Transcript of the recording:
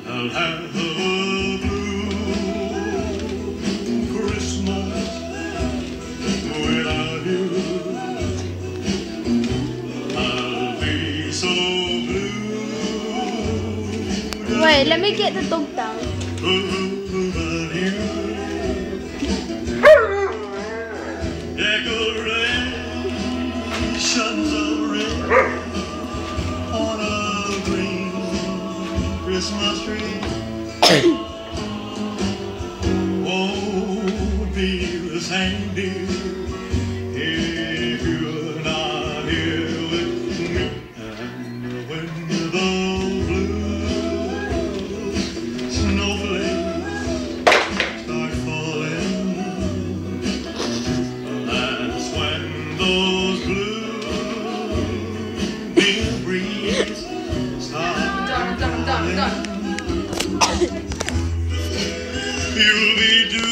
I'll have a blue Christmas without you. I'll be so blue. Wait, let me get the dog down. Without you. Decorations of red on a green Christmas tree won't be the same, dear, if you're not here with me. And when the blue snowflakes start falling, that's when those blue breeze start Done. you'll be